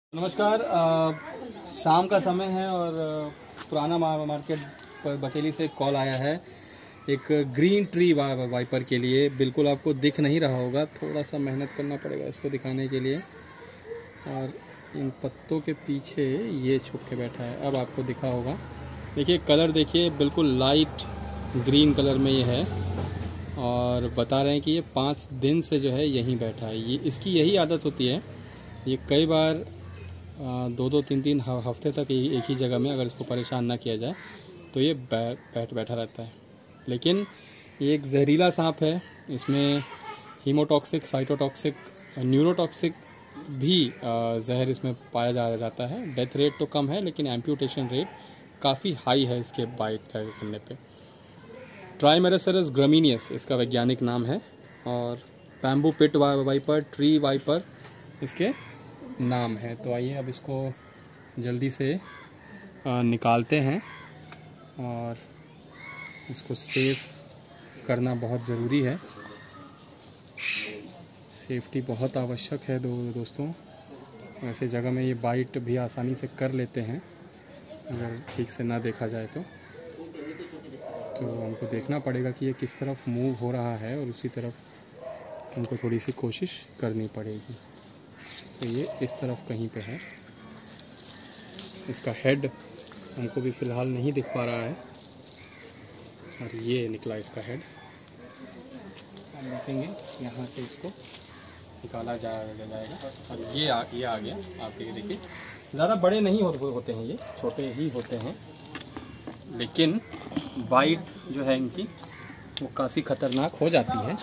नमस्कार। शाम का समय है और पुराना मार्केट पर बचेली से कॉल आया है एक ग्रीन ट्री वाइपर के लिए। बिल्कुल आपको दिख नहीं रहा होगा, थोड़ा सा मेहनत करना पड़ेगा इसको दिखाने के लिए। और इन पत्तों के पीछे ये छुप के बैठा है, अब आपको दिखा होगा। देखिए कलर, देखिए बिल्कुल लाइट ग्रीन कलर में ये है और बता रहे हैं कि ये 5 दिन से जो है यहीं बैठा है। ये इसकी यही आदत होती है, ये कई बार 2-2, 3-3 हफ्ते तक एक ही जगह में अगर इसको परेशान ना किया जाए तो ये बैठा रहता है। लेकिन ये एक जहरीला सांप है, इसमें हीमोटॉक्सिक, साइटोटॉक्सिक, न्यूरोटॉक्सिक भी जहर इसमें पाया जाता है। डेथ रेट तो कम है लेकिन एम्प्यूटेशन रेट काफ़ी हाई है इसके बाइट करने पे। ट्राइमेरासेरस ग्रामिनियस इसका वैज्ञानिक नाम है और bamboo pit viper, tree viper इसके नाम है। तो आइए अब इसको जल्दी से निकालते हैं और इसको सेफ करना बहुत ज़रूरी है। सेफ्टी बहुत आवश्यक है दोस्तों। ऐसे जगह में ये बाइट भी आसानी से कर लेते हैं अगर ठीक से ना देखा जाए तो हमको देखना पड़ेगा कि ये किस तरफ मूव हो रहा है और उसी तरफ हमको थोड़ी सी कोशिश करनी पड़ेगी। तो ये इस तरफ कहीं पे है। इसका हेड हमको भी फ़िलहाल नहीं दिख पा रहा है और ये निकला इसका हेड। हम देखेंगे यहाँ से इसको निकाला जाएगा और ये आ गया। आप ये देखिए, ज़्यादा बड़े नहीं होते हैं, ये छोटे ही होते हैं, लेकिन बाइट जो है इनकी वो काफ़ी ख़तरनाक हो जाती है।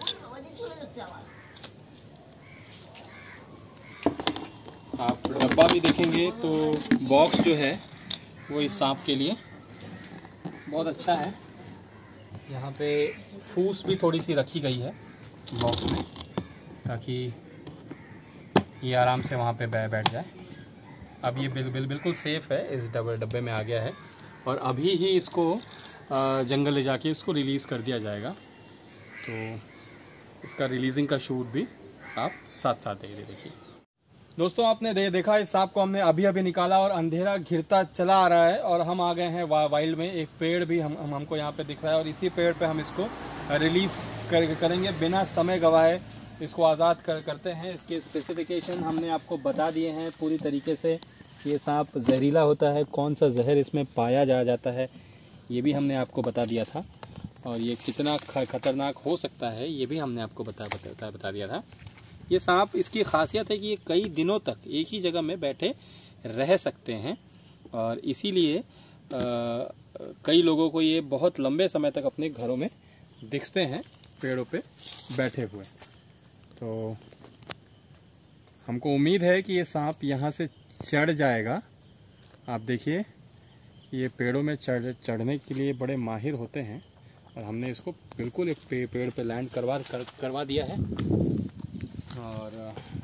आप डब्बा भी देखेंगे तो बॉक्स जो है वो इस सांप के लिए बहुत अच्छा है। यहाँ पे फूस भी थोड़ी सी रखी गई है बॉक्स में ताकि ये आराम से वहाँ पे बैठ जाए। अब ये बिल्कुल सेफ़ है, इस डब्बे में आ गया है और अभी ही इसको जंगल ले जाके इसको रिलीज़ कर दिया जाएगा। तो इसका रिलीजिंग का शूट भी आप साथ साथ देखिए। दोस्तों आपने देखा इस सांप को हमने अभी निकाला और अंधेरा घिरता चला आ रहा है और हम आ गए हैं वाइल्ड में। एक पेड़ भी हमको यहाँ पे दिख रहा है और इसी पेड़ पे हम इसको रिलीज़ करेंगे बिना समय गवाए। इसको आज़ाद करते हैं। इसके स्पेसिफिकेशन हमने आपको बता दिए हैं पूरी तरीके से। ये सांप जहरीला होता है, कौन सा जहर इसमें पाया जाता है ये भी हमने आपको बता दिया था और ये कितना खतरनाक हो सकता है ये भी हमने आपको बता दिया था। ये सांप, इसकी खासियत है कि ये कई दिनों तक एक ही जगह में बैठे रह सकते हैं और इसीलिए कई लोगों को ये बहुत लंबे समय तक अपने घरों में दिखते हैं पेड़ों पे बैठे हुए। तो हमको उम्मीद है कि ये सांप यहाँ से चढ़ जाएगा। आप देखिए ये पेड़ों में चढ़ने के लिए बड़े माहिर होते हैं और हमने इसको बिल्कुल एक पेड़ पे लैंड करवा दिया है। और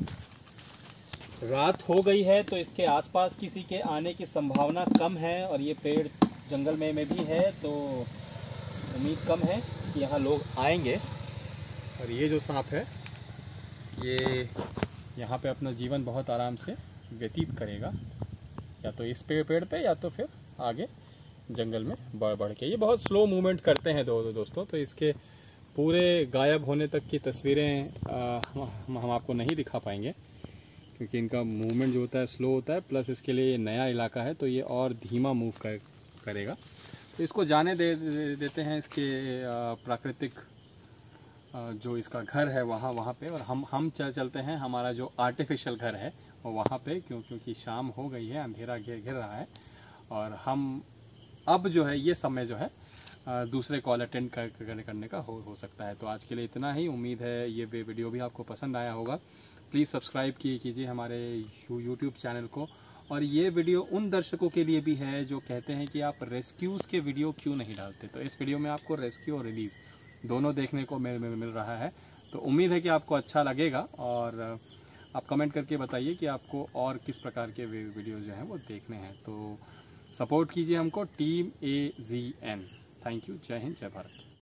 रात हो गई है तो इसके आसपास किसी के आने की संभावना कम है और ये पेड़ जंगल में भी है तो उम्मीद कम है कि यहाँ लोग आएंगे। और ये जो सांप है ये यहाँ पे अपना जीवन बहुत आराम से व्यतीत करेगा, या तो इस पेड़ पे या तो फिर आगे जंगल में बढ़ के। ये बहुत स्लो मूवमेंट करते हैं दोस्तों, तो इसके पूरे गायब होने तक की तस्वीरें हम आपको नहीं दिखा पाएंगे क्योंकि इनका मूवमेंट जो होता है स्लो होता है, प्लस इसके लिए नया इलाका है तो ये और धीमा मूव करेगा। तो इसको जाने देते हैं इसके प्राकृतिक जो इसका घर है वहाँ पे, और हम चलते हैं हमारा जो आर्टिफिशियल घर है वो वहाँ पे, क्योंकि शाम हो गई है, अंधेरा घिर रहा है और हम अब जो है ये समय जो है दूसरे कॉल अटेंड करने का हो सकता है। तो आज के लिए इतना ही। उम्मीद है ये वीडियो भी आपको पसंद आया होगा। प्लीज़ सब्सक्राइब कीजिए हमारे यूट्यूब चैनल को। और ये वीडियो उन दर्शकों के लिए भी है जो कहते हैं कि आप रेस्क्यूज़ के वीडियो क्यों नहीं डालते, तो इस वीडियो में आपको रेस्क्यू और रिलीज़ दोनों देखने को मिल रहा है। तो उम्मीद है कि आपको अच्छा लगेगा और आप कमेंट करके बताइए कि आपको और किस प्रकार के वीडियो जो हैं वो देखने हैं। तो सपोर्ट कीजिए हमको, टीम AZN। Thank you. जय हिंद, जय भारत।